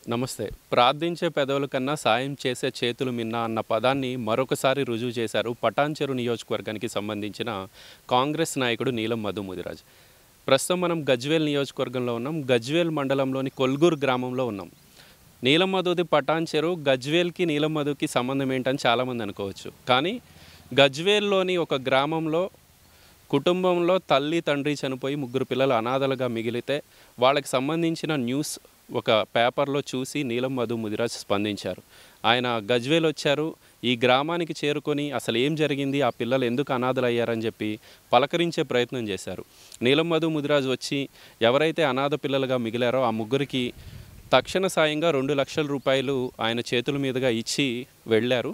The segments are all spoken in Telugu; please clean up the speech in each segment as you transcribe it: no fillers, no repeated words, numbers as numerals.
నమస్తే. ప్రార్థించే పెదవుల కన్నా సాయం చేసే చేతులు మిన్న అన్న పదాన్ని మరొకసారి రుజువు చేశారు పటాన్చెరు నియోజకవర్గానికి సంబంధించిన కాంగ్రెస్ నాయకుడు నీలం మధు ముదిరాజ్. ప్రస్తుతం మనం గజ్వేల్ నియోజకవర్గంలో ఉన్నాం. గజ్వేల్ మండలంలోని కొల్గూరు గ్రామంలో ఉన్నాం. నీలం మధుది పటాన్చెరు, గజ్వేల్కి నీలం మధుకి సంబంధం ఏంటని చాలామంది అనుకోవచ్చు. కానీ గజ్వేల్లోని ఒక గ్రామంలో కుటుంబంలో తల్లి తండ్రి చనిపోయి 3 పిల్లలు అనాథలుగా మిగిలితే వాళ్ళకి సంబంధించిన న్యూస్ ఒక పేపర్లో చూసి నీలం మధు ముదిరాజ్ స్పందించారు. ఆయన గజ్వేల్ వచ్చారు. ఈ గ్రామానికి చేరుకొని అసలు ఏం జరిగింది, ఆ పిల్లలు ఎందుకు అనాథలయ్యారని చెప్పి పలకరించే ప్రయత్నం చేశారు. నీలం మధు ముదిరాజ్ వచ్చి ఎవరైతే అనాథ పిల్లలుగా మిగిలారో ఆ 3కి తక్షణ సాయంగా 2 లక్షల రూపాయలు ఆయన చేతుల మీదుగా ఇచ్చి వెళ్ళారు.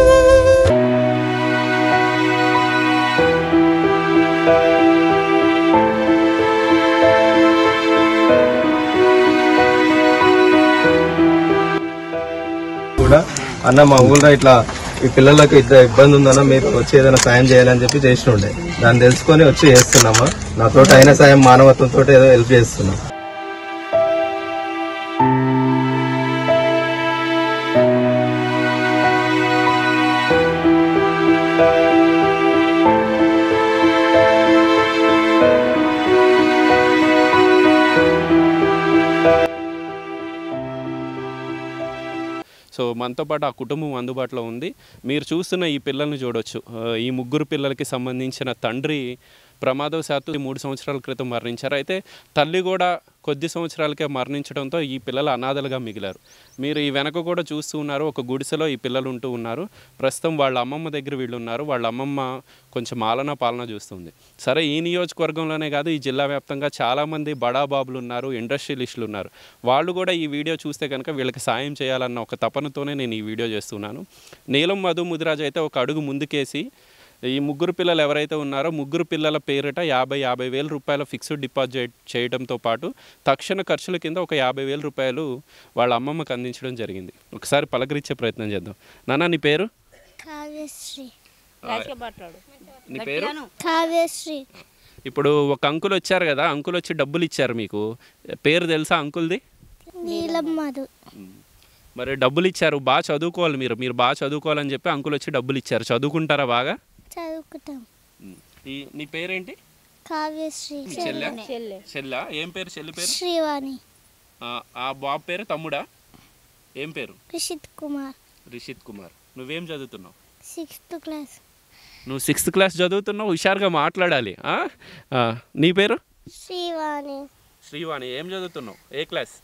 కూడా అన్న మా ఊళ్ళో ఇట్లా ఈ పిల్లలకు ఇబ్బంది ఉందన్న, మీరు వచ్చి ఏదైనా సాయం చేయాలని చెప్పి చేసినుండే. దాన్ని తెలుసుకొని వచ్చి చేస్తున్నామా. నాతో అయిన సాయం మానవత్వంతో ఏదో హెల్ప్ చేస్తున్నాం. సో మనతో పాటు ఆ కుటుంబం అందుబాటులో ఉంది. మీరు చూస్తున్న ఈ పిల్లల్ని చూడొచ్చు. ఈ 3 పిల్లలకి సంబంధించిన తండ్రి ప్రమాదవశాత్తు 3 సంవత్సరాల క్రితం మరణించారు. అయితే తల్లి కూడా కొద్ది సంవత్సరాలకే మరణించడంతో ఈ పిల్లలు అనాథలుగా మిగిలారు. మీరు ఈ వెనక కూడా చూస్తూ ఉన్నారు. ఒక గుడిసెలో ఈ పిల్లలు ఉంటూ ఉన్నారు. ప్రస్తుతం వాళ్ళ అమ్మమ్మ దగ్గర వీళ్ళు ఉన్నారు. వాళ్ళ అమ్మమ్మ కొంచెం ఆలనా పాలన చూస్తుంది. సరే, ఈ నియోజకవర్గంలోనే కాదు, ఈ జిల్లా వ్యాప్తంగా చాలామంది బడాబాబులు ఉన్నారు, ఇండస్ట్రియలిస్టులు ఉన్నారు. వాళ్ళు కూడా ఈ వీడియో చూస్తే కనుక వీళ్ళకి సాయం చేయాలన్న ఒక తపనతోనే నేను ఈ వీడియో చేస్తున్నాను. నీలం మధు ముదిరాజ్ అయితే ఒక అడుగు ముందుకేసి ఈ 3 పిల్లలు ఎవరైతే ఉన్నారో 3 పిల్లల పేరిట 50,000 రూపాయల ఫిక్స్డ్ డిపాజిట్ చేయడంతో పాటు తక్షణ ఖర్చుల కింద ఒక 50,000 రూపాయలు వాళ్ళ అమ్మమ్మకు అందించడం జరిగింది. ఒకసారి పలకరించే ప్రయత్నం చేద్దాం. నాన్న, నీ పేరు? కావ్యశ్రీ. నీ పేరు? కావ్యశ్రీ. ఇప్పుడు ఒక అంకుల్ వచ్చారు కదా, అంకుల్ వచ్చి డబ్బులు ఇచ్చారు. మీకు పేరు తెలుసా అంకుల్ది? నీలం మధు. మరి డబ్బులు ఇచ్చారు, బాగా చదువుకోవాలి మీరు బాగా చదువుకోవాలని చెప్పి అంకుల్ వచ్చి డబ్బులు ఇచ్చారు. చదువుకుంటారా బాగా? చదువుకుంటాం. నీ పేరేంటి? కావ్యశ్రీ. చెల్లా. ఏం పేరు చెల్లి పేరు? శ్రీవాణి. ఆ బాబు పేరు తమ్ముడా? ఏం పేరు? రిషిత్ కుమార్. రిషిత్ కుమార్. నువ్వేం చదువుతున్నావు? 6th class. నువ్వు 6th క్లాస్ చదువుతున్నావు. హుషారుగా మాట్లాడాలి. నీ పేరు? శ్రీవాణి. శ్రీవాణి. ఏం చదువుతున్నావు? ఏ క్లాస్?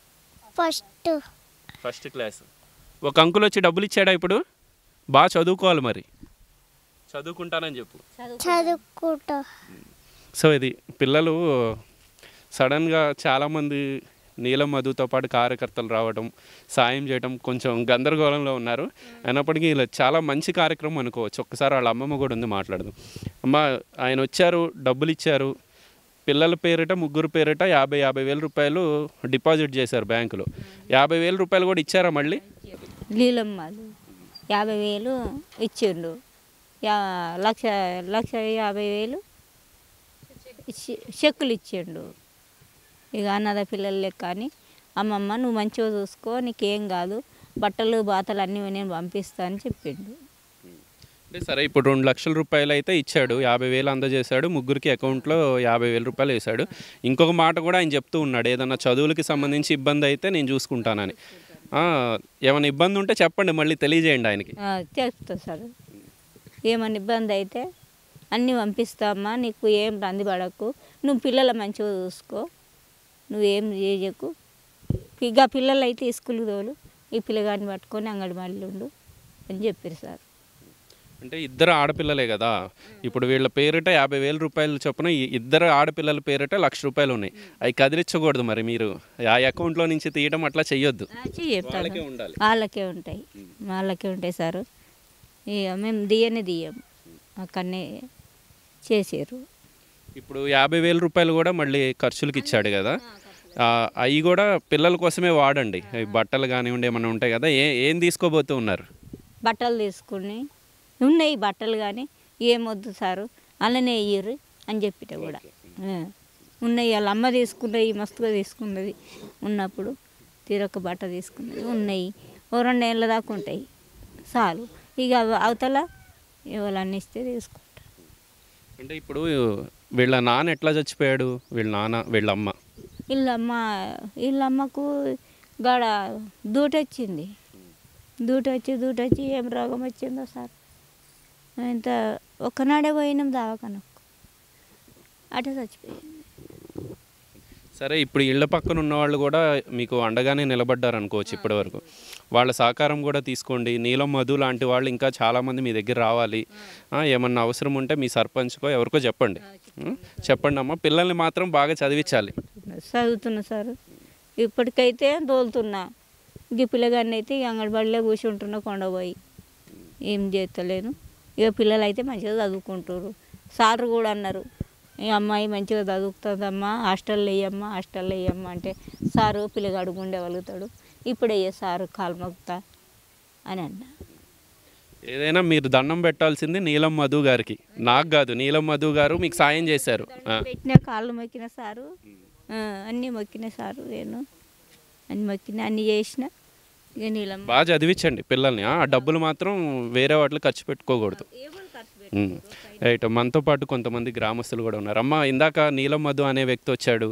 First class. ఒక అంకుల్ వచ్చి డబ్బులు ఇచ్చాడా ఇప్పుడు? బాగా చదువుకోవాలి, మరి చదువుకుంటానని చెప్పు. చదువుకుంటా. సో ఇది పిల్లలు సడన్గా చాలామంది నీలం మధుతో పాటు కార్యకర్తలు రావడం, సాయం చేయడం కొంచెం గందరగోళంలో ఉన్నారు. అయినప్పటికీ ఇలా చాలా మంచి కార్యక్రమం అనుకోవచ్చు. ఒక్కసారి వాళ్ళ అమ్మమ్మ కూడా ఉంది, మాట్లాడదాం. అమ్మ, ఆయన వచ్చారు, డబ్బులు ఇచ్చారు. పిల్లల పేరిట 3 పేరిట 50,000 రూపాయలు డిపాజిట్ చేశారు బ్యాంకులో. 50,000 రూపాయలు కూడా ఇచ్చారా మళ్ళీ? నీలం మధు 50,000 ఇచ్చిండు. 1,50,000 చెక్కులు ఇచ్చిండు. ఇక అన్నద పిల్లలు లెక్క అని, అమ్మమ్మ నువ్వు మంచిగా చూసుకో, నీకేం కాదు, బట్టలు బాతలు అన్నీ నేను పంపిస్తా అని చెప్పిండు. సరే, ఇప్పుడు 2 లక్షల రూపాయలు అయితే ఇచ్చాడు, 50,000 అందజేశాడు. 3కి అకౌంట్లో 50,000 రూపాయలు వేశాడు. ఇంకొక మాట కూడా ఆయన చెప్తూ ఉన్నాడు, ఏదన్నా చదువులకి సంబంధించి ఇబ్బంది అయితే నేను చూసుకుంటానని. ఏమైనా ఇబ్బంది ఉంటే చెప్పండి, మళ్ళీ తెలియజేయండి ఆయనకి. చెప్తా సార్, ఏమైనా ఇబ్బంది అయితే అన్నీ పంపిస్తామ్మా, నీకు ఏం రంది పడకు, నువ్వు పిల్లల మంచిగా చూసుకో, నువ్వేం చేయకు. ఇక పిల్లలు అయితే స్కూల్కి తోలు, ఈ పిల్లగాడిని పట్టుకొని అంగడి మళ్ళీ ఉండు అని చెప్పారు సార్. అంటే ఇద్దరు ఆడపిల్లలే కదా, ఇప్పుడు వీళ్ళ పేరిట 50,000 రూపాయలు చొప్పున ఇద్దరు ఆడపిల్లల పేరిట 1,00,000 రూపాయలు ఉన్నాయి. అవి కదిలించకూడదు, మరి మీరు ఆ అకౌంట్లో నుంచి తీయడం అట్లా చెయ్యొద్దు. వాళ్ళకే ఉంటాయి సార్. ఇక మేము దియ్యం అక్కడనే చేసారు. ఇప్పుడు 50,000 రూపాయలు కూడా మళ్ళీ ఖర్చులకి ఇచ్చాడు కదా, అవి కూడా పిల్లల కోసమే వాడండి. బట్టలు కానివ్వండి, ఏమైనా ఉంటాయి కదా, ఏం తీసుకోబోతూ ఉన్నారు? బట్టలు తీసుకుని ఉన్నాయి, బట్టలు కానీ ఏమొద్దు సారు అలానే ఇయ్యరు అని చెప్పిట కూడా ఉన్నాయి. వాళ్ళ అమ్మ తీసుకున్నది, మస్తుగా తీసుకున్నది ఉన్నప్పుడు తీరొక్క బట్ట తీసుకున్నది ఉన్నాయి, ఓ 2 ఏళ్ళ దాకా ఉంటాయి చాలు. ఇక అవతల ఎవరన్నా ఇస్తే తీసుకుంటా. అంటే ఇప్పుడు వీళ్ళ నాన్న ఎట్లా చచ్చిపోయాడు, వీళ్ళ నాన్న వీళ్ళ అమ్మ? వీళ్ళమ్మకు గాడ దూటొచ్చింది. దూటొచ్చి ఏం రోగం వచ్చిందో సార్, ఇంత ఒక్కనాడే పోయినాం దవాఖానకు, అటే చచ్చిపోయింది. సరే, ఇప్పుడు ఇళ్ళ పక్కన ఉన్న వాళ్ళు కూడా మీకు అండగానే నిలబడ్డారు అనుకోవచ్చు ఇప్పటి వరకు. వాళ్ళ సహకారం కూడా తీసుకోండి. నీలం మధు లాంటి వాళ్ళు ఇంకా చాలామంది మీ దగ్గర రావాలి. ఏమన్నా అవసరం ఉంటే మీ సర్పంచ్కో ఎవరికో చెప్పండి. చెప్పండి అమ్మ. పిల్లల్ని మాత్రం బాగా చదివించాలి. చదువుతున్నా సార్, ఇప్పటికైతే తోలుతున్నా. ఈ పిల్లగాన్ని అయితే అంగన్వాడీలో కూర్చుంటున్నా కొండపోయి, ఏం చేస్తలేను. ఇక పిల్లలు అయితే మంచిగా చదువుకుంటారు. సార్ కూడా అన్నారు, ఈ అమ్మాయి మంచిగా చదువుతుందమ్మా, హాస్టల్లో వేయమ్మా అంటే సారు పిల్లగాడు ఉండేవలుగుతాడు, ఇప్పుడే సారు కాలు మొక్కుతా అని అన్నా. ఏదైనా మీరు దండం పెట్టాల్సింది నీలం మధు గారికి, నాకు కాదు. నీలం మధు గారు మీకు సాయం చేశారు. పెట్టిన కాళ్ళు మొక్కిన సారు, అన్నీ మొక్కిన సారు, నేను అన్ని మొక్కిన, అన్నీ చేసిన. ఇక నీలం బాగా చదివించండి పిల్లల్ని. ఆ డబ్బులు మాత్రం వేరే వాటిలో ఖర్చు పెట్టుకోకూడదు. రైట్. మనతో పాటు కొంతమంది గ్రామస్తులు కూడా ఉన్నారు. అమ్మ, ఇందాక నీలం మధు అనే వ్యక్తి వచ్చాడు.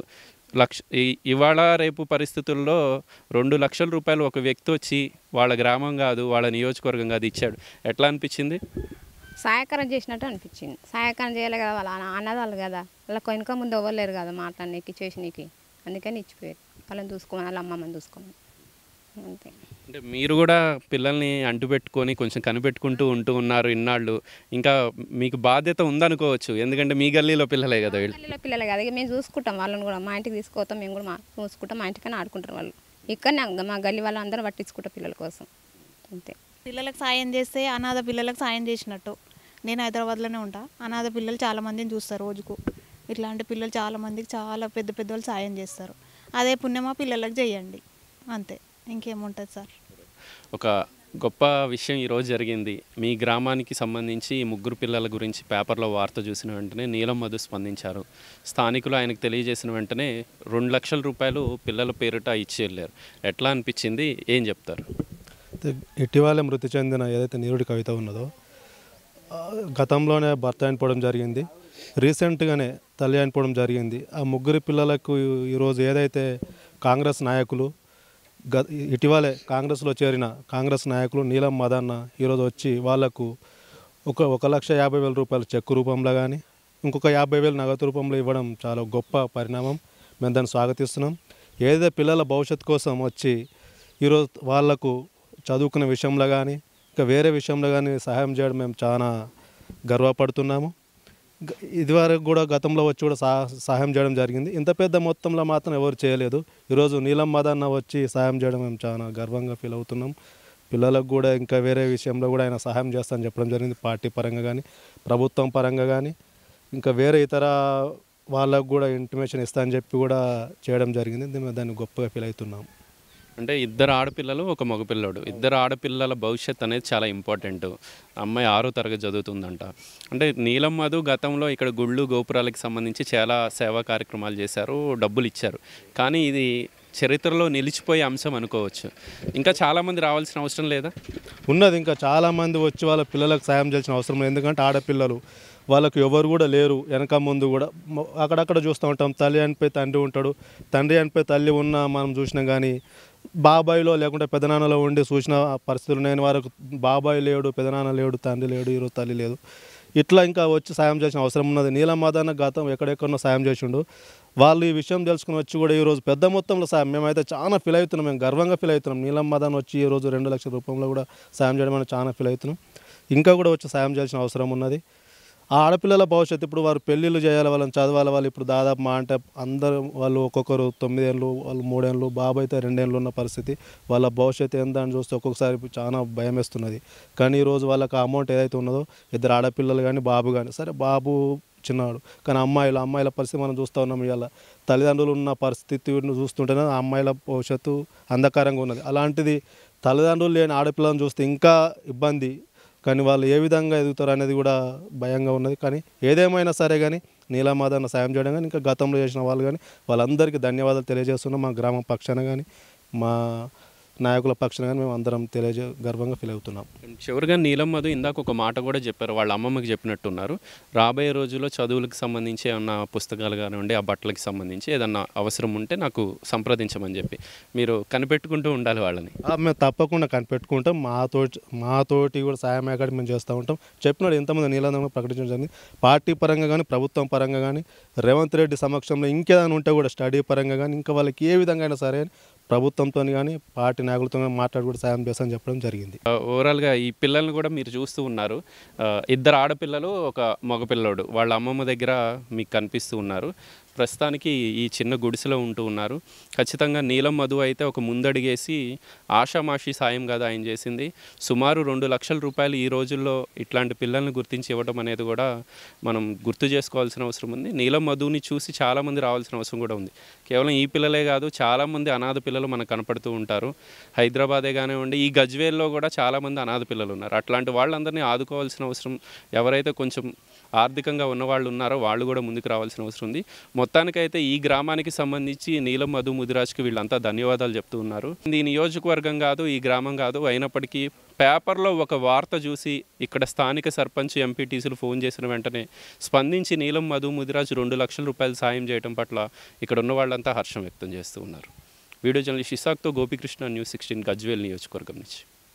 ఇవాళ రేపు పరిస్థితుల్లో 2 లక్షల రూపాయలు ఒక వ్యక్తి వచ్చి వాళ్ళ గ్రామం కాదు, వాళ్ళ నియోజకవర్గం కాదు ఇచ్చాడు. ఎట్లా అనిపించింది? సహాయకారం చేసినట్టు అనిపించింది. సహాయకారం చేయలే కదా, వాళ్ళ అన్నదాళ్ళు కదా, వాళ్ళ వెనుక ముందు ఇవ్వలేరు కదా మాట్లాడనీకి చేసినీకి, అందుకని ఇచ్చిపోయారు. వాళ్ళని చూసుకోమని, వాళ్ళ అమ్మమ్మని చూసుకోమని, అంతే. అంటే మీరు కూడా పిల్లల్ని అంటుపెట్టుకొని కొంచెం కనిపెట్టుకుంటూ ఉన్నారు ఇన్నాళ్ళు. ఇంకా మీకు బాధ్యత ఉందనుకోవచ్చు, ఎందుకంటే మీ గల్లీలో పిల్లలే కదా వీళ్ళు. గల్లీలో పిల్లలే కదా, ఇక మేము చూసుకుంటాం వాళ్ళని కూడా. మా ఇంటికి తీసుకుపోతాం, మేము కూడా చూసుకుంటాం. మా ఇంటికైనా ఆడుకుంటారు వాళ్ళు. ఇక్కడనే మా గల్లీ వాళ్ళు అందరూ పట్టించుకుంటాం పిల్లల కోసం, అంతే. పిల్లలకు సాయం చేస్తే అనాథ పిల్లలకు సాయం చేసినట్టు. నేను హైదరాబాద్లోనే ఉంటా. అనాథ పిల్లలు చాలామందిని చూస్తారు రోజుకు. ఇట్లాంటి పిల్లలు చాలామందికి చాలా పెద్ద పెద్దవాళ్ళు సాయం చేస్తారు. అదే పుణ్యమా పిల్లలకు చేయండి, అంతే, ఇంకేముంటుంది సార్. ఒక గొప్ప విషయం ఈరోజు జరిగింది. మీ గ్రామానికి సంబంధించి ఈ 3 పిల్లల గురించి పేపర్లో వార్త చూసిన వెంటనే నీలం మధు స్పందించారు. స్థానికులు ఆయనకు తెలియజేసిన వెంటనే 2 లక్షల రూపాయలు పిల్లల పేరిట ఇచ్చి వెళ్ళారు. ఎట్లా అనిపించింది, ఏం చెప్తారు? ఇటీవలే మృతి చెందిన ఏదైతే నీరుడి కవిత ఉన్నదో, గతంలోనే భర్త చనిపోవడం జరిగింది, రీసెంట్గానే తల్లి చనిపోవడం జరిగింది. ఆ 3 పిల్లలకు ఈరోజు ఏదైతే కాంగ్రెస్ నాయకులు ఇటీవలే కాంగ్రెస్లో చేరిన కాంగ్రెస్ నాయకులు నీలం మదన్న ఈరోజు వచ్చి వాళ్లకు 1,50,000 రూపాయలు చెక్కు రూపంలో కానీ ఇంకొక 50,000 నగదు రూపంలో ఇవ్వడం చాలా గొప్ప పరిణామం. మేము దాన్ని స్వాగతిస్తున్నాం. ఏదైతే పిల్లల భవిష్యత్తు కోసం వచ్చి ఈరోజు వాళ్లకు చదువుకునే విషయంలో కానీ ఇంకా వేరే విషయంలో కానీ సహాయం చేయడం మేము చాలా గర్వపడుతున్నాము. ఇదివరకు కూడా గతంలో వచ్చి కూడా సహాయం చేయడం జరిగింది. ఇంత పెద్ద మొత్తంలో మాత్రం ఎవరు చేయలేదు. ఈరోజు నీలం మదన్న వచ్చి సహాయం చేయడం మేము చాలా గర్వంగా ఫీల్ అవుతున్నాం. పిల్లలకు కూడా ఇంకా వేరే విషయంలో కూడా ఆయన సహాయం చేస్తానని చెప్పడం జరిగింది. పార్టీ పరంగా కానీ ప్రభుత్వం పరంగా కానీ ఇంకా వేరే ఇతర వాళ్ళకు కూడా ఇంటిమేషన్ ఇస్తా అని చెప్పి కూడా చేయడం జరిగింది. మేము దాన్ని గొప్పగా ఫీల్ అవుతున్నాం. అంటే 2 ఆడపిల్లలు, ఒక మగపిల్లడు. 2 ఆడపిల్లల భవిష్యత్ అనేది చాలా ఇంపార్టెంట్. అమ్మాయి 6వ తరగతి చదువుతుందంట. అంటే నీలం మధు గతంలో ఇక్కడ గుళ్ళు గోపురాలకు సంబంధించి చాలా సేవా కార్యక్రమాలు చేశారు, డబ్బులు ఇచ్చారు. కానీ ఇది చరిత్రలో నిలిచిపోయే అంశం అనుకోవచ్చు. ఇంకా చాలామంది రావాల్సిన అవసరం లేదా? ఉన్నది. ఇంకా చాలామంది వచ్చి వాళ్ళ పిల్లలకు సాయం చేయాల్సిన అవసరం లేదు. ఎందుకంటే ఆడపిల్లలు వాళ్ళకు ఎవరు కూడా లేరు. వెనక ముందు కూడా అక్కడక్కడ చూస్తూ ఉంటాం. తల్లి చనిపోయి తండ్రి ఉంటాడు, తండ్రి చనిపోయి తల్లి ఉన్న మనం చూసినాం. కానీ బాబాయిలో లేకుంటే పెదనాన్నలో ఉండి చూసిన పరిస్థితులు నేను వారికి బాబాయ్ లేడు, పెదనాన్న లేడు, తండ్రి లేడు, ఈరోజు తల్లి లేదు. ఇట్లా ఇంకా వచ్చి సాయం చేసిన అవసరం ఉన్నది. నీలం మదన్న గతం ఎక్కడెక్కడో సాయం చేసిండు. వాళ్ళు ఈ విషయం తెలుసుకుని వచ్చి కూడా ఈరోజు పెద్ద మొత్తంలో సాయం మేమైతే చాలా ఫీల్ అవుతున్నాం. మేము గర్వంగా ఫీల్ అవుతున్నాం. నీలం మదన్న వచ్చి ఈరోజు 2 లక్షల రూపంలో కూడా సాయం చేయడం అని చాలా ఫీల్ అవుతున్నాం. ఇంకా కూడా వచ్చి సాయం చేయాల్సిన అవసరం ఉన్నది. ఆ ఆడపిల్లల భవిష్యత్తు ఇప్పుడు వారు పెళ్ళిళ్ళు చేయాలి, వాళ్ళని చదవాలి. వాళ్ళు ఇప్పుడు దాదాపు మా అంటే అందరూ వాళ్ళు ఒక్కొక్కరు 9 ఏళ్ళు, వాళ్ళు 3 ఏళ్ళు, బాబు అయితే 2 ఏళ్ళు ఉన్న పరిస్థితి. వాళ్ళ భవిష్యత్తు ఏందని చూస్తే ఒక్కొక్కసారి చాలా భయం వేస్తున్నది. కానీ ఈరోజు వాళ్ళకి అమౌంట్ ఏదైతే ఉన్నదో 2 ఆడపిల్లలు కానీ బాబు కానీ, సరే బాబు చిన్నాడు కానీ అమ్మాయిల పరిస్థితి మనం చూస్తూ ఉన్నాం. ఇవాళ తల్లిదండ్రులు ఉన్న పరిస్థితిని చూస్తుంటేనే ఆ అమ్మాయిల భవిష్యత్తు అంధకారంగా ఉన్నది. అలాంటిది తల్లిదండ్రులు లేని ఆడపిల్లలను చూస్తే ఇంకా ఇబ్బంది. కానీ వాళ్ళు ఏ విధంగా ఎదుగుతారు అనేది కూడా భయంగా ఉన్నది. కానీ ఏదేమైనా సరే కానీ నీలం మదన్న సాయం చేయడం కానీ ఇంకా గతంలో చేసిన వాళ్ళు కానీ వాళ్ళందరికీ ధన్యవాదాలు తెలియజేస్తున్నాం. మా గ్రామం పక్షాన కానీ మా నాయకుల పక్షాన కానీ మేము అందరం గర్వంగా ఫీల్ అవుతున్నాం. చివరిగా నీలం మధు ఇందాక ఒక మాట కూడా చెప్పారు, వాళ్ళ అమ్మమ్మకి చెప్పినట్టున్నారు. రాబోయే రోజుల్లో చదువులకు సంబంధించి ఏమన్నా పుస్తకాలు కానివ్వండి, ఆ బట్టలకి సంబంధించి ఏదన్నా అవసరం ఉంటే నాకు సంప్రదించమని చెప్పి మీరు కనిపెట్టుకుంటూ ఉండాలి వాళ్ళని. మేము తప్పకుండా కనిపెట్టుకుంటాం. మాతోటి కూడా సాయం అయ్యేకాడికి మేము చేస్తూ ఉంటాం. చెప్పినాడు ఎంతమంది నీలంగా ప్రకటించడం జరిగింది. పార్టీ పరంగా కానీ, ప్రభుత్వం పరంగా కానీ, రేవంత్ రెడ్డి సమక్షంలో ఇంకేదైనా ఉంటే కూడా స్టడీ పరంగా కానీ, ఇంకా వాళ్ళకి ఏ విధంగా అయినా సరే ప్రభుత్వంతో కానీ పార్టీ నాయకులతో మాట్లాడి కూడా సాయం చేస్తామని చెప్పడం జరిగింది. ఓవరాల్గా ఈ పిల్లల్ని కూడా మీరు చూస్తూ ఉన్నారు. 2 ఆడపిల్లలు, 1 మగపిల్లోడు వాళ్ళ అమ్మమ్మ దగ్గర మీకు కనిపిస్తూ ఉన్నారు. ప్రస్తుతానికి ఈ చిన్న గుడిసెలో ఉంటూ ఉన్నారు. ఖచ్చితంగా నీలం మధు అయితే ఒక ముందడిగేసి ఆషామాషి సాయం కాదు ఆయన చేసింది. సుమారు 2 లక్షల రూపాయలు ఈ రోజుల్లో ఇట్లాంటి పిల్లల్ని గుర్తించి ఇవ్వడం అనేది కూడా మనం గుర్తు చేసుకోవాల్సిన అవసరం ఉంది. నీలం మధుని చూసి చాలామంది రావాల్సిన అవసరం కూడా ఉంది. కేవలం ఈ పిల్లలే కాదు, చాలామంది అనాథ పిల్లలు మనకు కనపడుతూ ఉంటారు. హైదరాబాదే కానివ్వండి, ఈ గజ్వేల్లో కూడా చాలామంది అనాథ పిల్లలు ఉన్నారు. అట్లాంటి వాళ్ళందరినీ ఆదుకోవాల్సిన అవసరం, ఎవరైతే కొంచెం ఆర్థికంగా ఉన్నవాళ్ళు ఉన్నారో వాళ్ళు కూడా ముందుకు రావాల్సిన అవసరం ఉంది. మొత్తానికైతే ఈ గ్రామానికి సంబంధించి నీలం మధు ముదిరాజ్కి వీళ్ళంతా ధన్యవాదాలు చెప్తూ ఉన్నారు. ఈ నియోజకవర్గం కాదు, ఈ గ్రామం కాదు, అయినప్పటికీ పేపర్లో ఒక వార్త చూసి ఇక్కడ స్థానిక సర్పంచ్, ఎంపీటీసీలు ఫోన్ చేసిన వెంటనే స్పందించి నీలం మధు ముదిరాజ్ 2 లక్షల రూపాయలు సాయం చేయడం పట్ల ఇక్కడ ఉన్న వాళ్ళంతా హర్షం వ్యక్తం చేస్తూ ఉన్నారు. వీడియో జర్నలిస్ట్ ఇసాక్తో గోపికృష్ణ, న్యూస్ 16 గజ్వేల్ నియోజకవర్గం నుంచి.